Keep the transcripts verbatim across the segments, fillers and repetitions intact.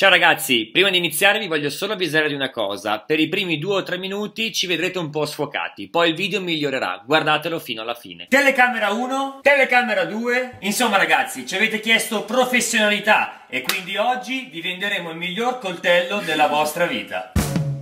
Ciao ragazzi, prima di iniziare vi voglio solo avvisare di una cosa: per i primi due o tre minuti ci vedrete un po' sfocati, poi il video migliorerà, guardatelo fino alla fine. Telecamera uno, telecamera due, insomma ragazzi, ci avete chiesto professionalità e quindi oggi vi venderemo il miglior coltello della vostra vita.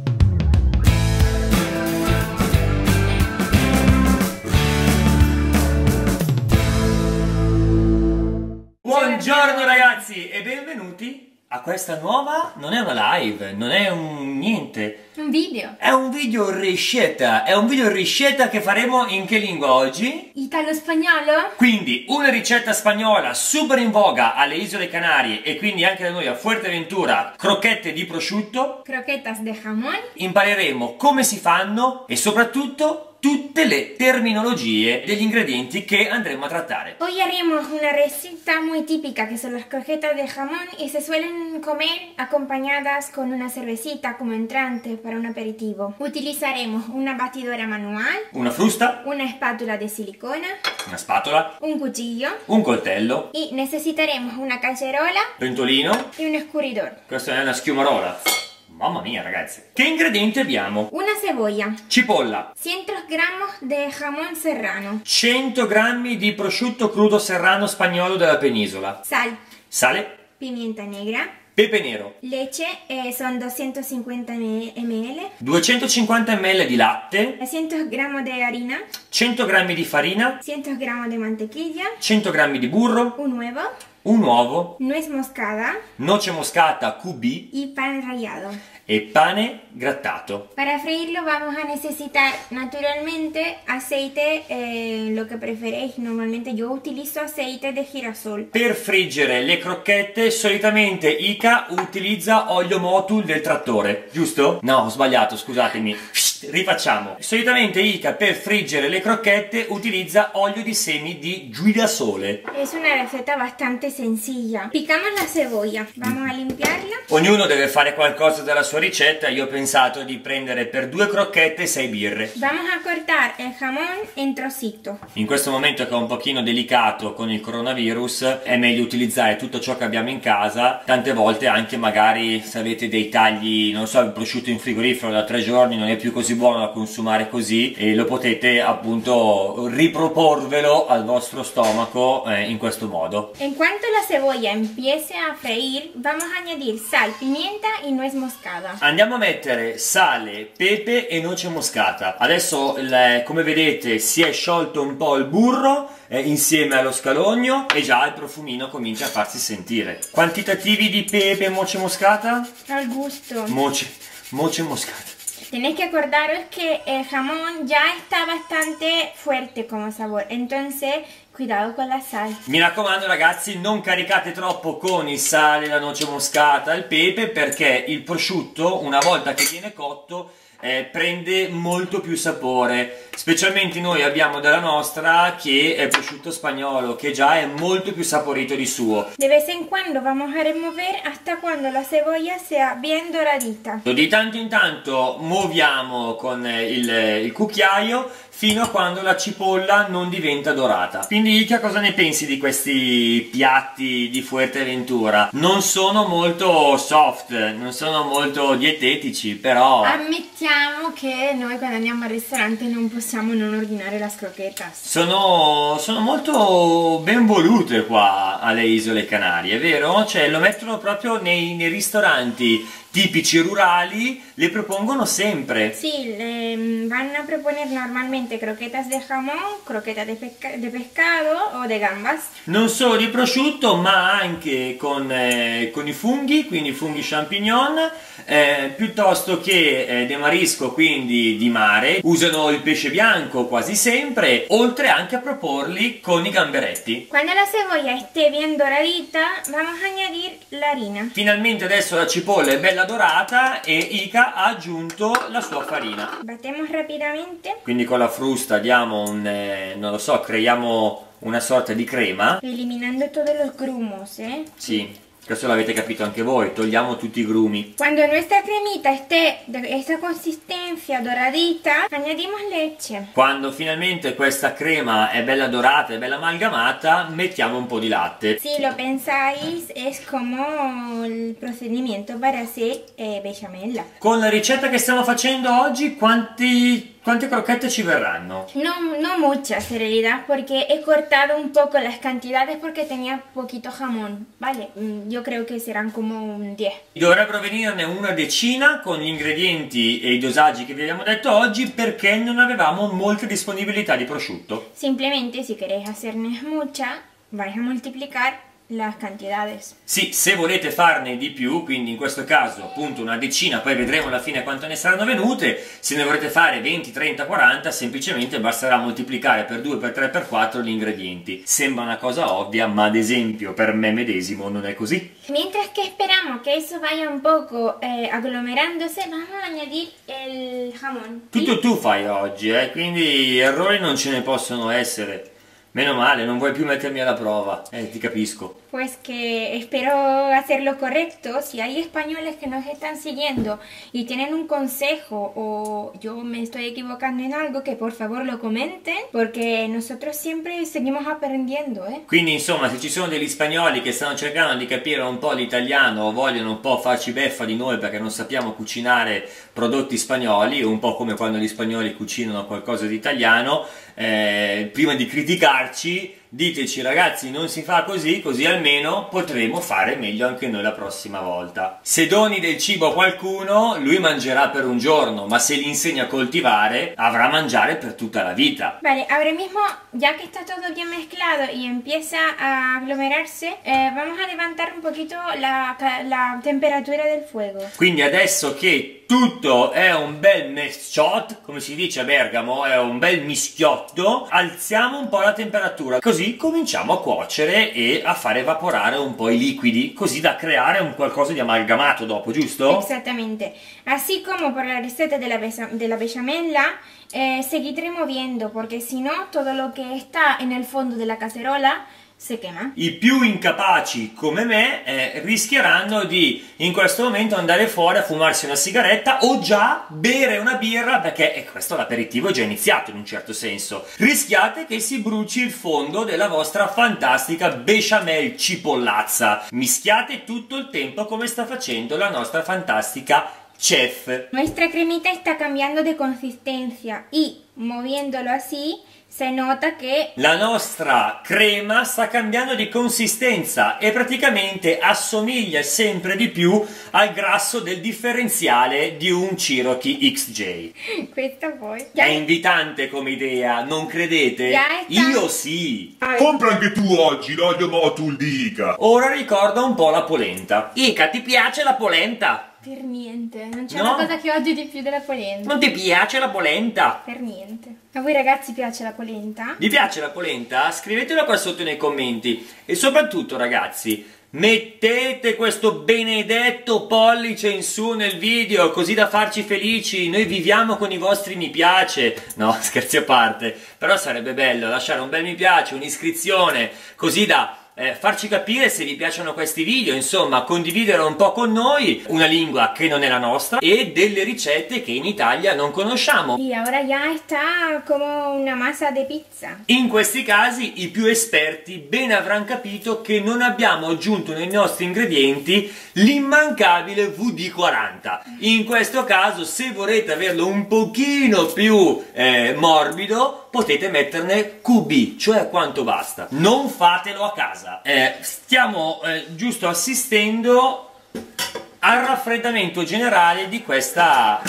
Buongiorno ragazzi e benvenuti a questa nuova, non è una live, non è un niente. Un video. È un video ricetta, è un video ricetta che faremo in che lingua oggi? Italo-spagnolo? Quindi una ricetta spagnola super in voga alle Isole Canarie e quindi anche da noi a Fuerteventura, crocchette di prosciutto. Croquetas de jamón. Impareremo come si fanno e soprattutto tutte le terminologie degli ingredienti che andremo a trattare. Hoy haremos una receta muy típica que son las croquetas de jamón y se suelen comer acompañadas con una cervecita como entrante para un aperitivo. Utilizaremos una batidora manual, Una frusta, una espátula de silicona, una spatola, un cuchillo un coltello, y necesitaremos una cacerola pentolino. y un escurridor. Questa è una schiumarola. Mamma mia ragazzi. Che ingredienti abbiamo? Una cebolla, Cipolla, cien gramos de jamón serrano, cento grammi di prosciutto crudo serrano spagnolo della penisola, sal, sale, pimienta negra, pepe nero, leche, eh, son doscientos cincuenta mililitri, duecentocinquanta millilitri di latte, trescientos gramos de harina, cento grammi di farina, cien gramos de mantequilla, cento grammi di burro, un huevo, un uovo, nuez moscada noce moscata Q B y pan rallado. e pane grattato. Para freírlo vamos a necesitar naturalmente aceite, eh, lo que preferéis. Normalmente yo utilizo aceite de girasol. Per friggere le crocchette solitamente Ica utilizza olio Motul del trattore, giusto? No, ho sbagliato, scusatemi. Rifacciamo. Solitamente Ica per friggere le crocchette utilizza olio di semi di girasole. Es una receta bastante sencilla. Picamos la cebolla, vamos a limpiarla. Ognuno deve fare qualcosa della sua ricetta. Io ho pensato di prendere per due crocchette sei birre. Vamos a cortar el jamón en trocitos. In questo momento che è un pochino delicato con il coronavirus è meglio utilizzare tutto ciò che abbiamo in casa. Tante volte anche magari se avete dei tagli, non so, il prosciutto in frigorifero da tre giorni non è più così buono da consumare così e lo potete appunto riproporvelo al vostro stomaco eh, in questo modo. En cuanto la cebolla empiece a freír, vamos a añadir sal, pimienta y nuez moscada. Andiamo a mettere sale, pepe e noce moscata. Adesso il, come vedete si è sciolto un po' il burro eh, insieme allo scalogno e già il profumino comincia a farsi sentire. Quantitativi di pepe e noce moscata? Al gusto. Moce, moce moscata. Tenéis que acordaros que el jamón ya está bastante fuerte como sabor, entonces cuidado con la sal. Mi raccomando ragazzi, non caricate troppo con il sale, la noce moscata, il pepe, perché il prosciutto una volta che viene cotto eh, prende molto più sapore. Specialmente noi abbiamo della nostra che è prosciutto spagnolo, che già è molto più saporito di suo. De vez en cuando vamos a remover hasta cuando la cebolla sea bien doradita. Di tanto in tanto muoviamo con il, il cucchiaio fino a quando la cipolla non diventa dorata. Quindi Ica, cosa ne pensi di questi piatti di Fuerteventura? Non sono molto soft, non sono molto dietetici, però Ammettiamo che noi quando andiamo al ristorante non possiamo non ordinare las croquetas. sono, sono molto ben volute qua alle Isole Canarie, vero? Cioè lo mettono proprio nei, nei ristoranti tipici rurali, le propongono sempre. Sí, le van a proponer normalmente croquetas de jamón, croquetas de, pesca de pescado o de gambas. Non solo di prosciutto, ma anche con, eh, con i funghi, quindi funghi champignon, eh, piuttosto che eh, de marisco, quindi di mare. Usano il pesce bianco quasi sempre, oltre anche a proporli con i gamberetti. Cuando la cebolla esté bien doradita, vamos a añadir la harina. Finalmente adesso la cipolla è bella dorata e Ica ha aggiunto la sua farina. Batemos rápidamente, Quindi con la frusta diamo un, eh, non lo so, creiamo una sorta di crema. eliminando todos los grumos, ¿eh? Sì, Questo l'avete capito anche voi, togliamo tutti i grumi. Cuando nuestra cremita esté de esta consistencia doradita, añadimos leche. Quando finalmente questa crema è bella dorata e bella amalgamata, mettiamo un po' di latte. Si lo pensáis, es como el procedimiento para hacer eh, bechamel. Con la ricetta che stiamo facendo oggi, quanti... ¿Quante croquetas ci verranno? No, no muchas en realidad, porque he cortado un poco las cantidades porque tenía poquito jamón, ¿vale? Yo creo que serán como un diez. Dovrebbero venirne una decina con gli ingredienti e i dosaggi che vi abbiamo detto oggi, perché non avevamo molte disponibilità di prosciutto. Simplemente, si queréis hacernes mucha, vais a multiplicar las cantidades. Sì, se volete farne di più, quindi in questo caso appunto una decina, poi vedremo alla fine quante ne saranno venute. Se ne volete fare venti, trenta, quaranta, semplicemente basterà moltiplicare per due, per tre, per quattro gli ingredienti. Sembra una cosa ovvia, ma ad esempio per me medesimo non è così. Mientras que esperamos que eso vaya un poco eh, aglomerándose, vamos a añadir el jamón. Tutto tu fai oggi, eh? Quindi errori non ce ne possono essere. Meno male, non vuoi più mettermi alla prova, eh, ti capisco. Pues que espero hacerlo correcto. Si hay españoles que nos están siguiendo y tienen un consejo o yo me estoy equivocando en algo, que por favor lo comenten, porque nosotros siempre seguimos aprendiendo, eh. Quindi insomma, se ci sono degli spagnoli che stanno cercando di capire un po' l'italiano o vogliono un po' farci beffa di noi perché non sappiamo cucinare prodotti spagnoli, un po' come quando gli spagnoli cucinano qualcosa di italiano, eh, prima di criticarci diteci ragazzi non si fa così, così almeno potremo fare meglio anche noi la prossima volta. Se doni del cibo a qualcuno, lui mangerà per un giorno, ma se gli insegna a coltivare, avrà a mangiare per tutta la vita. Vale, ahora mismo, ya que está todo bien mezclado y empieza a aglomerarse, eh, vamos a levantar un poquito la, la temperatura del fuego. Quindi adesso che tutto è un bel mesciot, come si dice a Bergamo, è un bel mischiotto, alziamo un po' la temperatura, così cominciamo a cuocere e a far evaporare un po' i liquidi, così da creare un qualcosa di amalgamato dopo, giusto? Exactamente. Así como por la receta de la, de la bechamella, eh, seguid removiendo, porque si no, todo lo que está en el fondo de la cacerola si quema. I più incapaci come me eh, rischieranno di in questo momento andare fuori a fumarsi una sigaretta o già bere una birra, perché eh, questo l'aperitivo è già iniziato in un certo senso. Rischiate che si bruci il fondo della vostra fantastica bechamel cipollazza. Mischiate tutto il tempo come sta facendo la nostra fantastica chef. Nuestra cremita está cambiando de consistencia y moviéndolo así se nota che la nostra crema sta cambiando di consistenza e praticamente assomiglia sempre di più al grasso del differenziale di un Cherokee X J. Questa poi È invitante come idea, non credete? Io sì! Compra anche tu oggi l'olio Motul di Ica. Ora ricorda un po' la polenta. Ica, ti piace la polenta? Per niente, non c'è No? una cosa che odio di più della polenta. Non ti piace la polenta? Per niente. A voi ragazzi piace la polenta? Vi piace la polenta? Scrivetelo qua sotto nei commenti. E soprattutto ragazzi, mettete questo benedetto pollice in su nel video, così da farci felici. Noi viviamo con i vostri mi piace. No, scherzi a parte. Però sarebbe bello lasciare un bel mi piace, un'iscrizione, così da Eh, farci capire se vi piacciono questi video, insomma condividere un po' con noi una lingua che non è la nostra e delle ricette che in Italia non conosciamo. Y ahora ya está como una masa de pizza. In questi casi i più esperti ben avranno capito che non abbiamo aggiunto nei nostri ingredienti l'immancabile V D quaranta. In questo caso, se volete averlo un pochino più eh, morbido, potete metterne Q B, cioè quanto basta. Non fatelo a casa. Eh, stiamo eh, giusto assistendo al raffreddamento generale di questa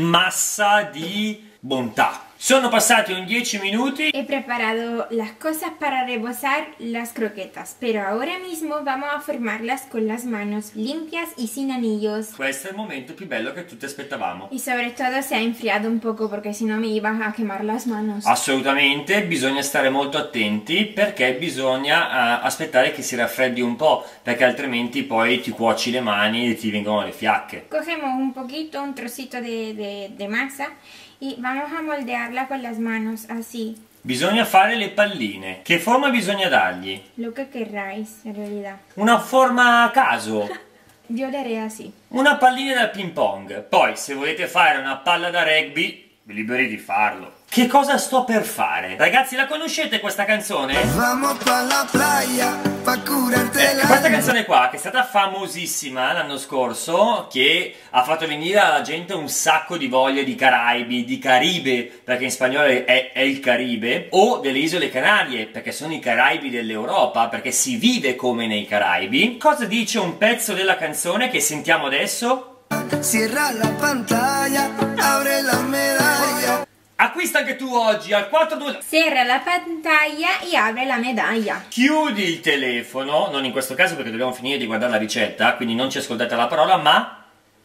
massa di bontà. Sono passati un dieci minuti. He preparado las cosas para rebozar las croquetas, pero ahora mismo vamos a formarlas con las manos limpias y sin anillos. Questo è il momento più bello che tutti aspettavamo. Y sobre todo se ha enfriado un poco porque si no me iban a quemar las manos. Assolutamente, bisogna stare molto attenti perché bisogna uh, aspettare che si raffreddi un po', perché altrimenti poi ti cuoci le mani e ti vengono le fiacche. Cogemos un poquito, un trocito de, de, de masa y vamos a moldearla con las manos así. Bisogna fare le palline. Che forma bisogna dargli? Lo que querráis, en realidad. Una forma a caso. Yo le haré así. Una pallina da ping pong. Poi, se volete fare una palla da rugby, liberi di farlo. Che cosa sto per fare? Ragazzi, la conoscete questa canzone? Vamos pa la playa, pa curarte Eh, la... questa canzone qua, che è stata famosissima l'anno scorso, che ha fatto venire alla gente un sacco di voglia di Caraibi, di Caribe, perché in spagnolo è, è il Caribe, o delle isole Canarie, perché sono i Caraibi dell'Europa, perché si vive come nei Caraibi. Cosa dice un pezzo della canzone che sentiamo adesso? Cierra la pantalla, abre la medalla. Acquista anche tu oggi al quattro due... Cierra la pantalla y abre la medaglia. Chiudi il telefono, non in questo caso perché dobbiamo finire di guardare la ricetta, quindi non ci ascoltate la parola, ma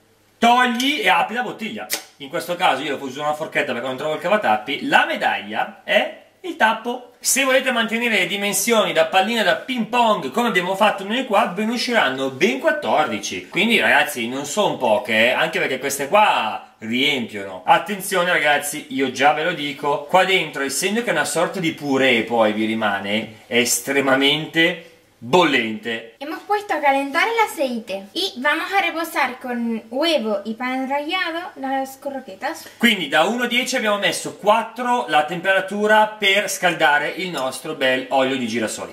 togli e apri la bottiglia. In questo caso io uso una forchetta perché non trovo il cavatappi. La medaglia è il tappo. Se volete mantenere le dimensioni da pallina da ping pong come abbiamo fatto noi qua, ve ne usciranno ben quattordici. Quindi ragazzi non sono poche, eh, anche perché queste qua riempiono. Attenzione ragazzi, io già ve lo dico, qua dentro, essendo che è una sorta di purè poi vi rimane, è estremamente bollente. Hemos puesto a calentar el aceite y vamos a reposar con huevo y pan rallado las croquetas. Quindi da uno a dieci abbiamo messo quattro la temperatura per scaldare il nostro bel olio di girasoli.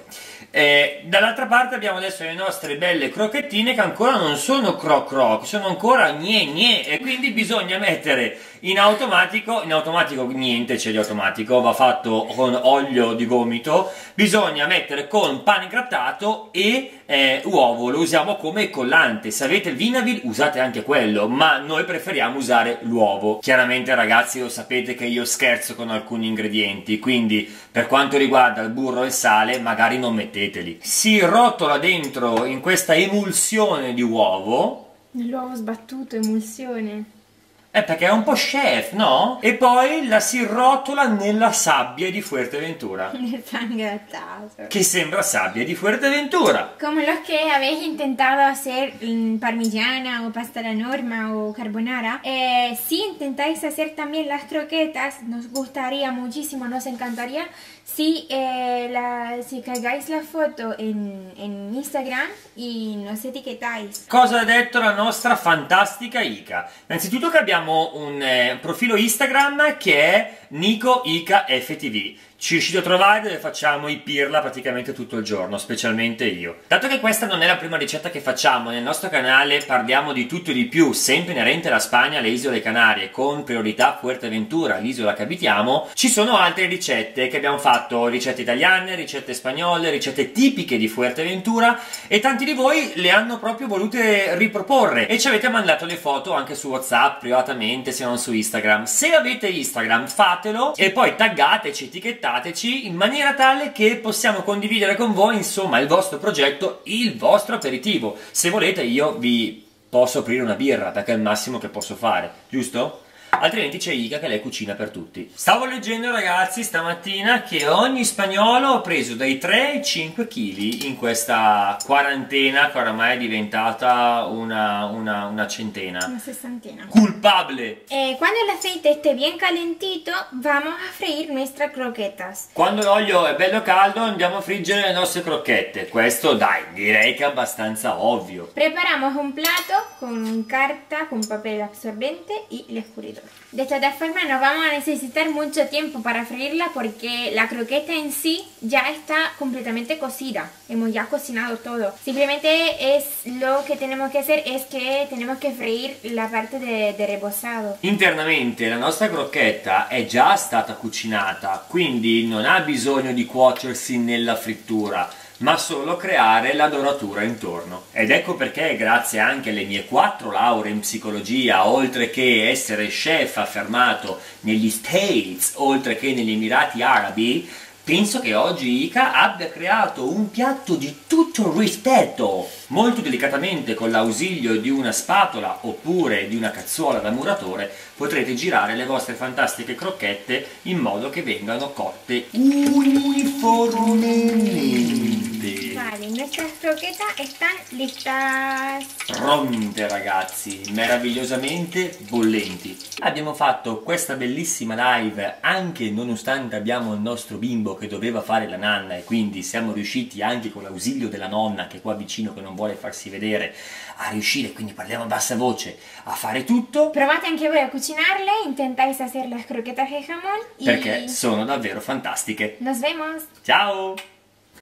Eh, dall'altra parte abbiamo adesso le nostre belle crocchettine che ancora non sono croc croc, sono ancora gne gne, e quindi bisogna mettere in automatico, in automatico niente c'è di automatico, va fatto con olio di gomito, bisogna mettere con pane grattato e eh, uovo, lo usiamo come collante. Se avete il Vinavil usate anche quello, ma noi preferiamo usare l'uovo. Chiaramente ragazzi lo sapete che io scherzo con alcuni ingredienti, quindi per quanto riguarda il burro e il sale magari non metteteli. Si rotola dentro in questa emulsione di uovo. L'uovo sbattuto, emulsione. Eh, perché è un po' chef, no? E poi la si rotola nella sabbia di Fuerteventura. El pan grattato. Che sembra sabbia di Fuerteventura. Como los que habéis intentado hacer mm, parmigiana o pasta a la norma o carbonara, eh, si intentáis hacer también las croquetas, nos gustaría muchísimo, nos encantaría si, eh, la, si cargáis la foto en, en Instagram y nos etiquetáis. Cosa ha detto la nostra fantastica Ica? Innanzitutto che abbiamo un eh, profilo Instagram che è Nico Ica F T V. Ci riuscite a trovare dove facciamo i pirla praticamente tutto il giorno, specialmente io. Dato che questa non è la prima ricetta che facciamo, nel nostro canale parliamo di tutto e di più, sempre inerente alla Spagna, alle isole Canarie, con priorità Fuerteventura, l'isola che abitiamo, ci sono altre ricette che abbiamo fatto, ricette italiane, ricette spagnole, ricette tipiche di Fuerteventura, e tanti di voi le hanno proprio volute riproporre e ci avete mandato le foto anche su WhatsApp, privatamente, se non su Instagram. Se avete Instagram fatelo e poi taggateci, etichettateci in maniera tale che possiamo condividere con voi insomma il vostro progetto, il vostro aperitivo. Se volete io vi posso aprire una birra perché è il massimo che posso fare, giusto? Altrimenti c'è Ica che lei cucina per tutti. Stavo leggendo ragazzi stamattina che ogni spagnolo ha preso dai tre ai cinque chili in questa quarantena che oramai è diventata una, una, una centena. Una sessantina. Culpable! Eh, cuando el aceite esté bien calentito, vamos a freír nuestras croquetas. Quando l'olio è bello caldo andiamo a friggere le nostre crocchette. Questo dai, direi che è abbastanza ovvio. Preparamos un plato con carta, con papel absorbente y el escurridor. De esta forma no vamos a necesitar mucho tiempo para freírla porque la croqueta en sí ya está completamente cocida. Hemos ya cocinado todo. Simplemente es lo que tenemos que hacer es que tenemos que freír la parte de, de reposado. Internamente la nostra crocchetta è già stata cucinata, quindi non ha bisogno di cuocersi nella frittura, ma solo creare la doratura intorno. Ed ecco perché, grazie anche alle mie quattro lauree in psicologia, oltre che essere chef affermato negli States, oltre che negli Emirati Arabi, penso che oggi Ica abbia creato un piatto di tutto rispetto. Molto delicatamente, con l'ausilio di una spatola oppure di una cazzuola da muratore, potrete girare le vostre fantastiche crocchette in modo che vengano cotte uniformemente. Vale. Vale, nuestras croquetas están listas. Pronte ragazzi, meravigliosamente bollenti. Abbiamo fatto questa bellissima live anche nonostante abbiamo il nostro bimbo che doveva fare la nanna e quindi siamo riusciti anche con l'ausilio della nonna che è qua vicino che non vuole farsi vedere a riuscire, quindi parliamo a bassa voce, a fare tutto. Provate anche voi a cucinarle, intentáis hacer las croquetas de jamón y Perché sono davvero fantastiche. nos vemos. Ciao!